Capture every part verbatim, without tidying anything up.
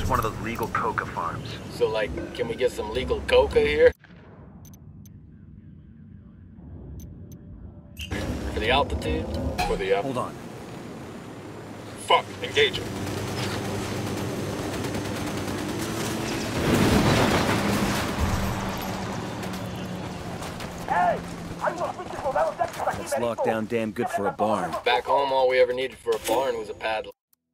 it's one of those legal coca farms. So, like, can we get some legal coca here? For the altitude? For the uh, Hold on. Fuck, engage him. That's locked down damn good for a barn. Back home, all we ever needed for a barn was a padlock.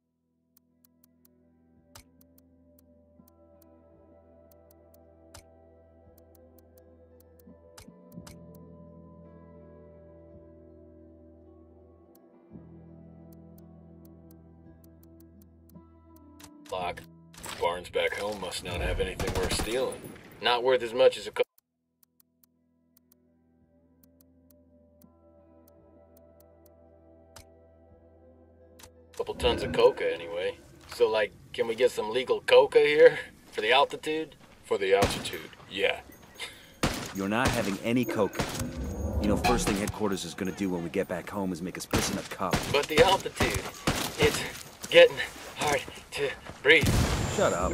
Lock. Barns back home must not have anything worth stealing. Not worth as much as a co- couple tons of coca anyway. So, like, can we get some legal coca here? For the altitude? For the altitude, yeah. You're not having any coca. You know, first thing headquarters is gonna do when we get back home is make us piss in a cup. But the altitude, it's getting hard to breathe. Shut up.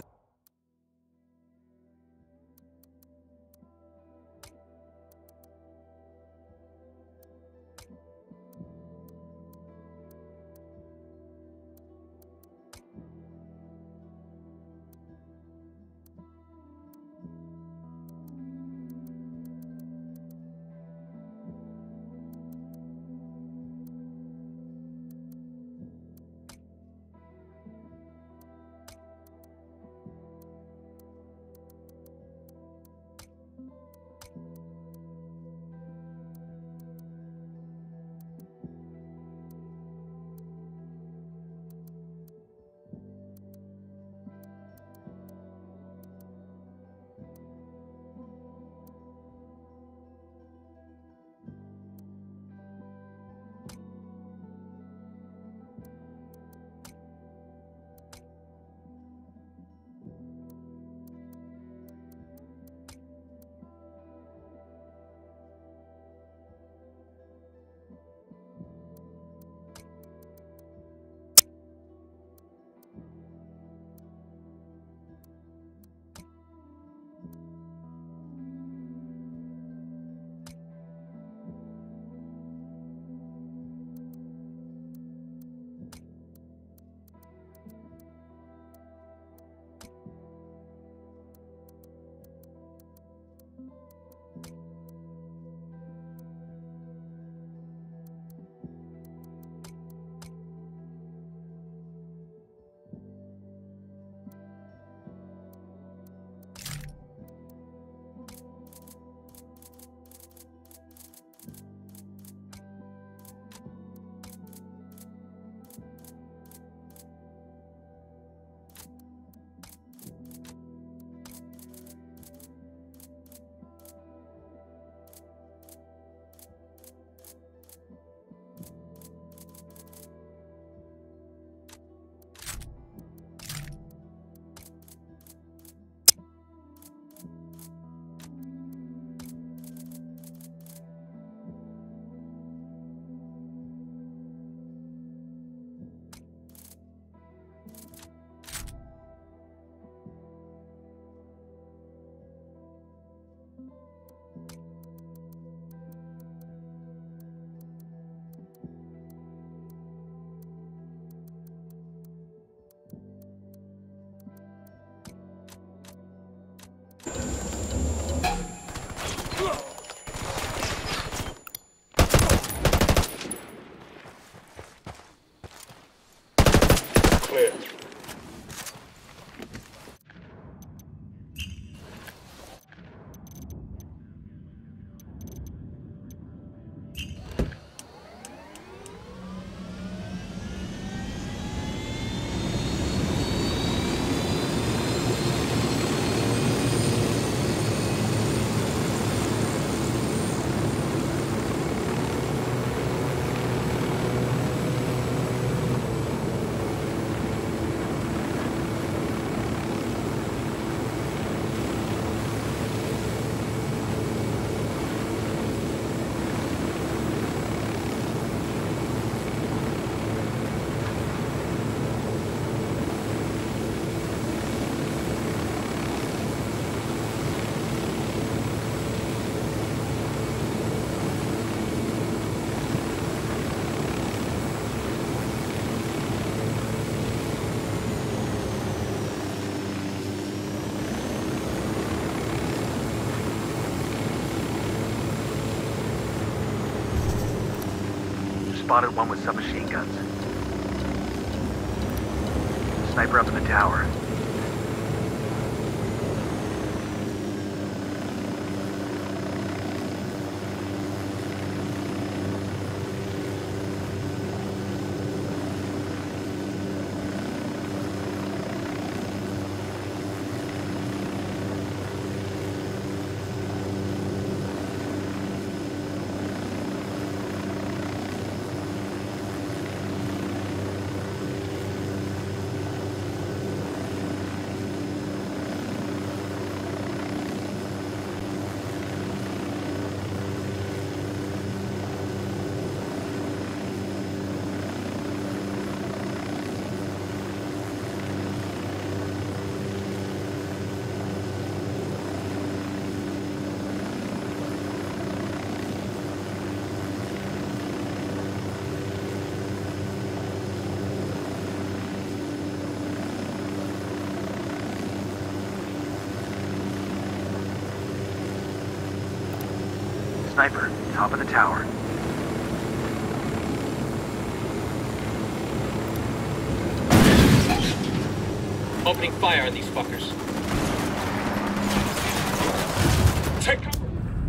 spotted one with submachine guns. Sniper up in the tower. Sniper, top of the tower. Opening fire on these fuckers. Take cover!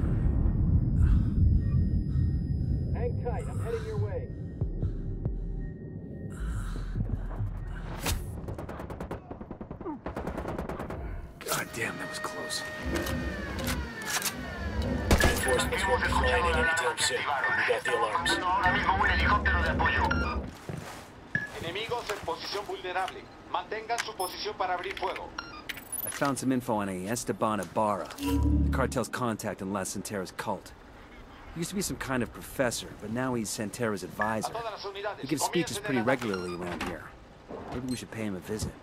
Hang tight, I'm heading your way. God damn, that was close. Reinforcements won't be flying in anytime soon. We got the alarms. Ahora mismo un helicóptero de apoyo. Enemigos en posición vulnerable. Mantengan su posición para abrir fuego. I found some info on a Esteban Ibarra, the cartel's contact in La Santera's cult. He used to be some kind of professor, but now he's Santera's advisor. He gives speeches pretty regularly around here. Maybe we should pay him a visit.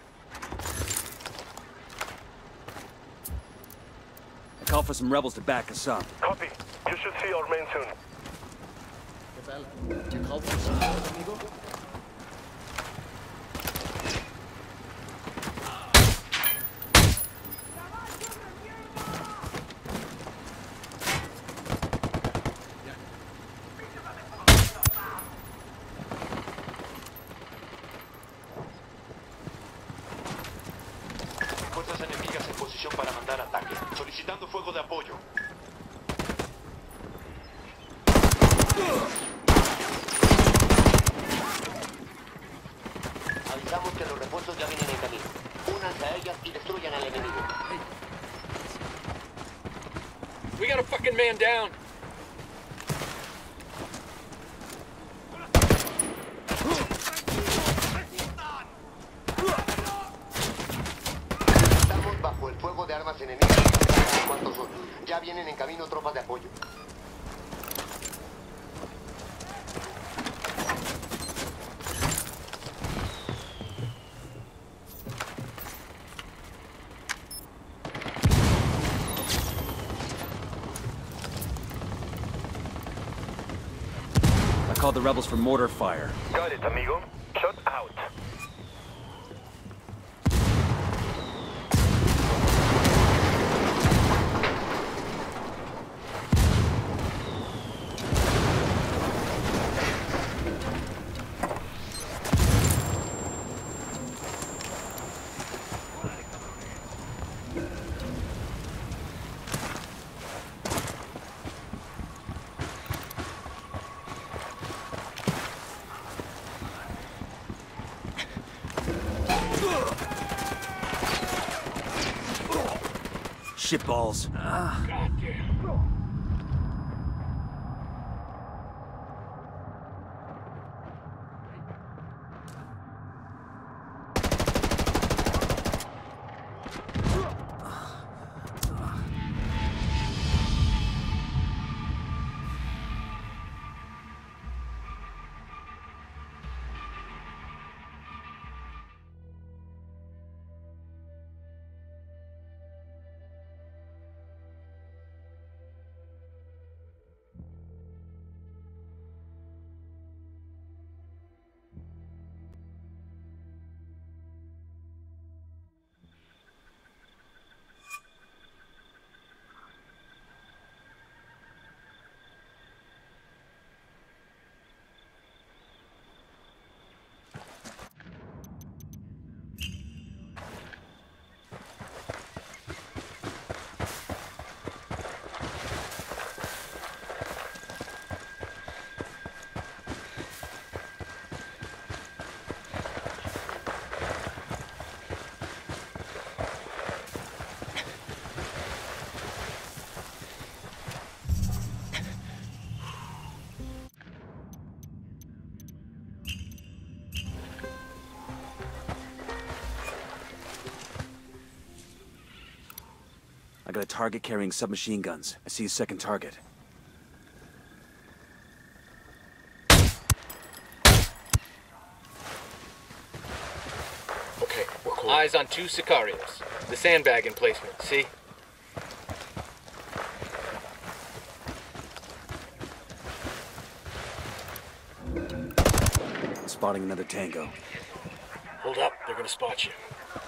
I call for some rebels to back us up. Copy. You should see our men soon. ¿Qué tal? You called for some help, amigo? Fuerzas enemigas en posición para mandar ataque. Solicitando fuego de apoyo. Avisamos que los refuerzos ya vienen en camino. Únanse a ellas y destruyan al enemigo. We got a fucking man down. Estamos bajo el fuego de armas enemigas. ¿Cuántos son? Ya vienen en camino tropas de apoyo. I called the rebels for mortar fire. Got it, amigo. Shot out. Shitballs. Ah. Goddamn. I got a target carrying submachine guns. I see a second target. Okay, we're cool. Eyes on two Sicarios. The sandbag emplacement, see? Spotting another tango. Hold up, they're gonna spot you.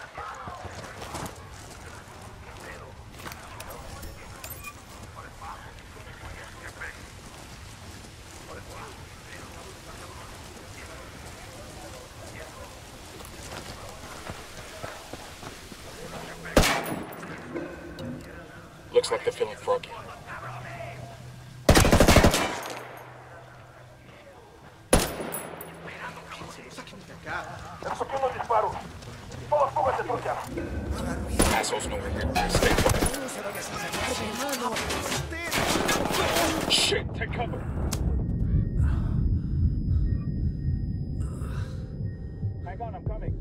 Looks like they're feeling froggy. Assholes know where we're stay Shit, take cover. Hang on, I'm coming.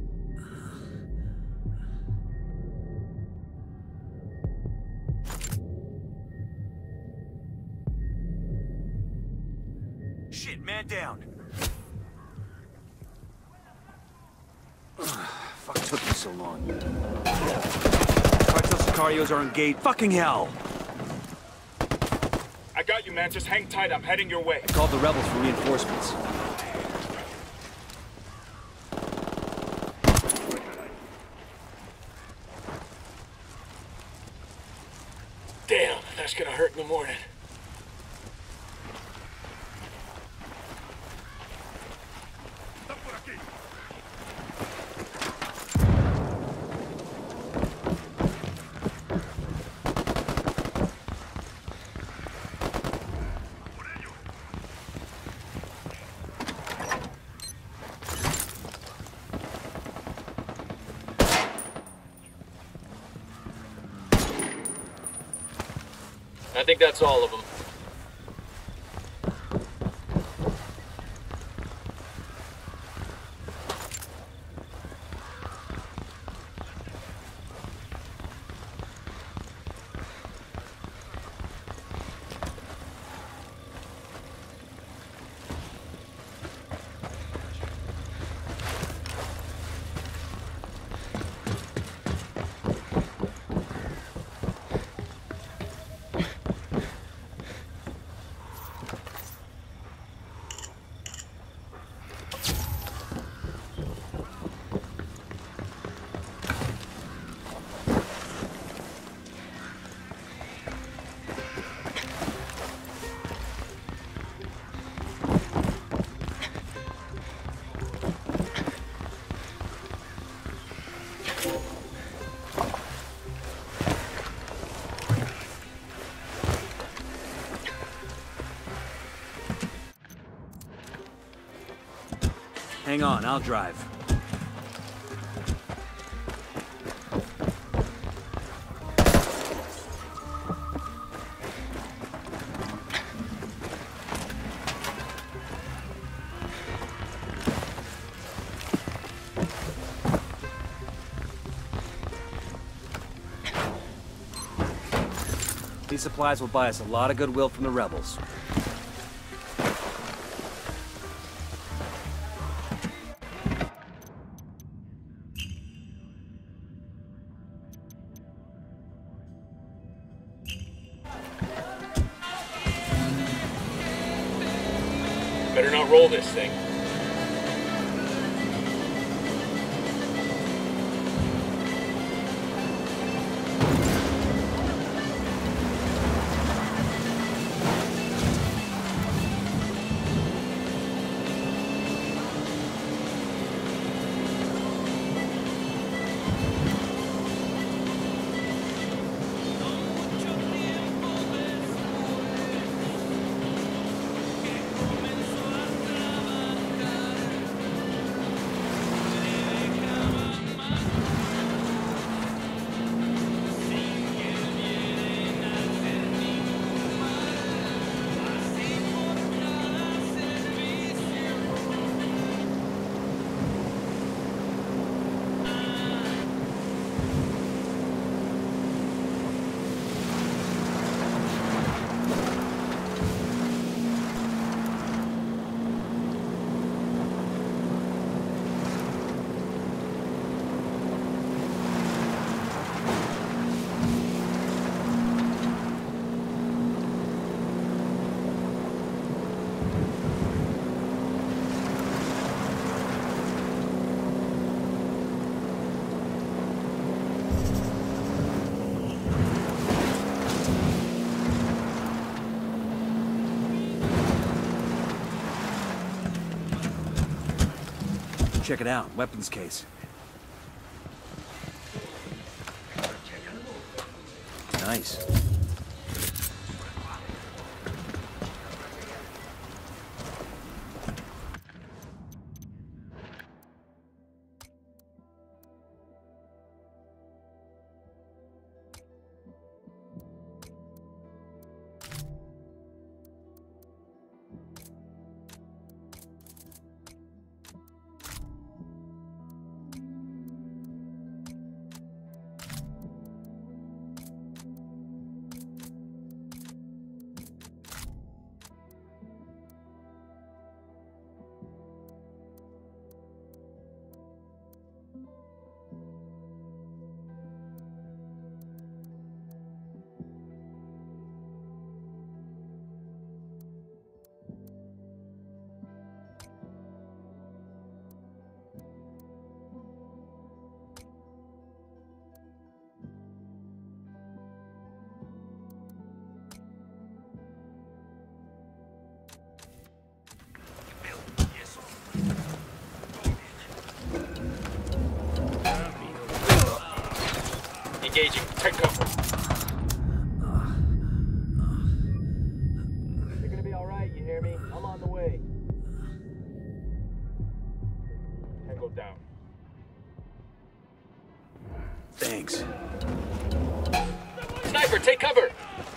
Shit, man down. Fuck, took me so long. Cartel Sicarios are engaged. Fucking hell! I got you, man. Just hang tight. I'm heading your way. I called the rebels for reinforcements. Damn, that's gonna hurt in the morning. I think that's all of them. Hang on, I'll drive. These supplies will buy us a lot of goodwill from the rebels. Better not roll this thing. Check it out. Weapons case. Nice. Engaging. Take cover. You're gonna be alright, you hear me? I'm on the way. Tango down. Thanks. Sniper, take cover!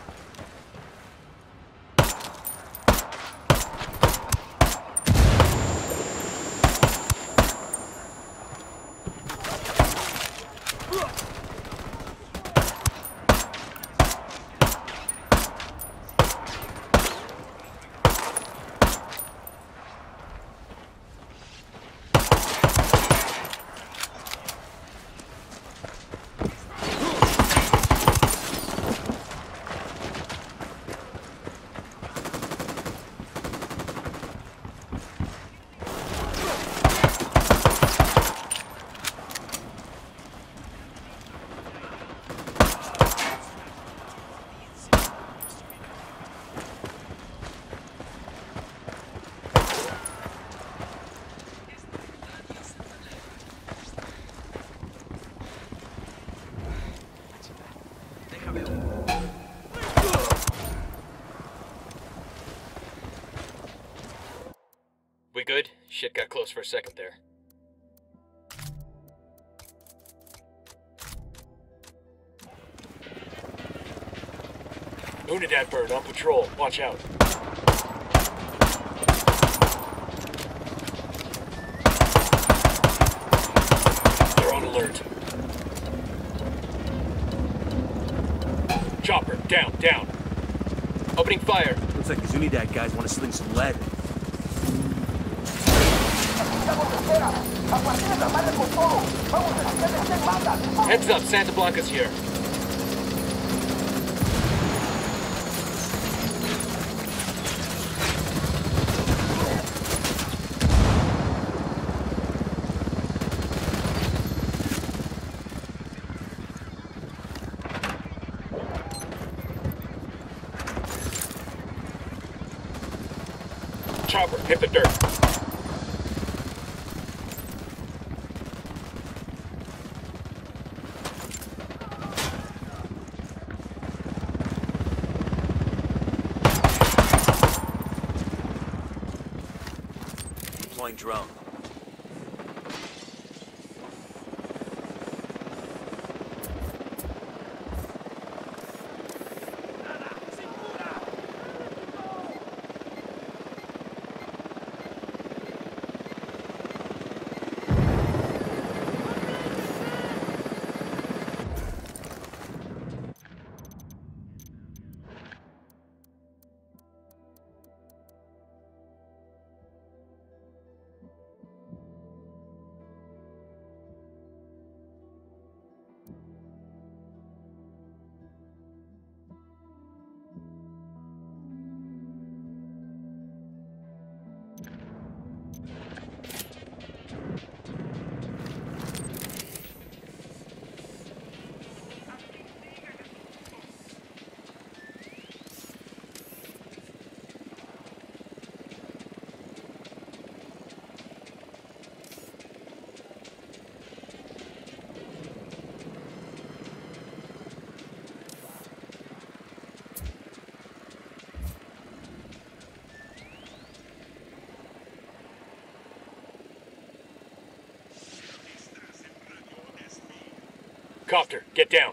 We good? Shit got close for a second there. Unidad bird on patrol. Watch out. They're on alert. Chopper, down, down. Opening fire. Looks like the Unidad guys want to sling some lead. Heads up, Santa Blanca's here. Chopper, hit the dirt. Deploying drone. Copter, get down.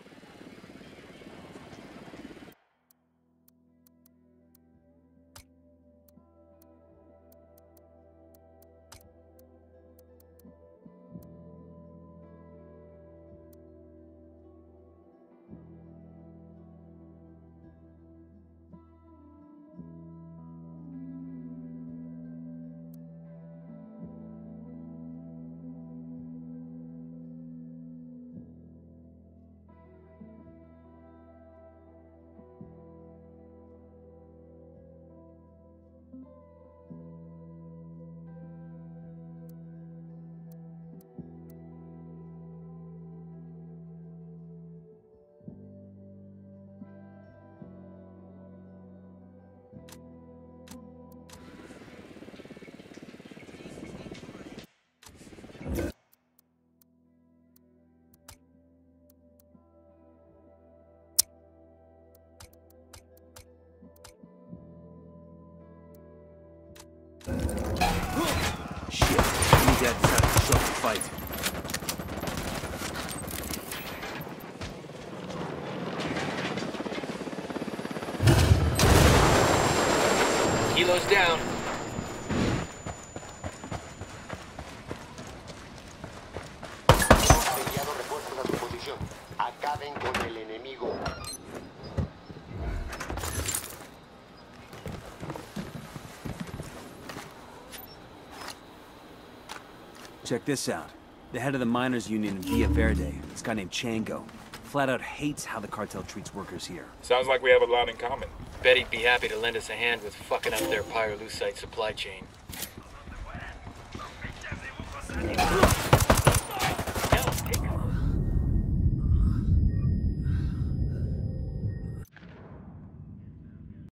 Shit. These guys decided to show up to fight. Kilo's down. Enviado refuerzos a su posición. Acaben con el enemigo. Check this out. The head of the miners' union in Villa Verde, this guy named Chango, flat out hates how the cartel treats workers here. Sounds like we have a lot in common. Bet he'd be happy to lend us a hand with fucking up their pyrolusite supply chain.